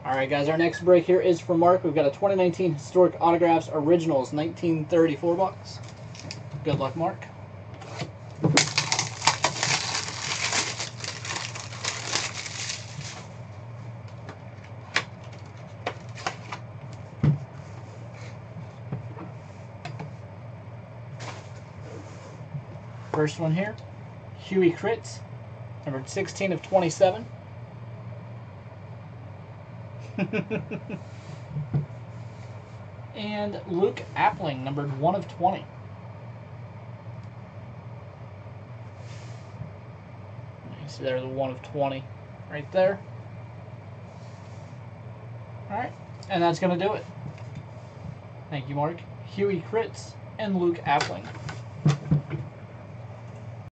All right, guys, our next break here is for Mark. We've got a 2019 Historic Autographs Originals, 1934 bucks. Good luck, Mark. First one here, Huey Crits, numbered 16 of 27. And Luke Appling, numbered 1 of 20. You see there's the 1 of 20 right there. Alright, and that's going to do it. Thank you, Mark. Huey Crits and Luke Appling.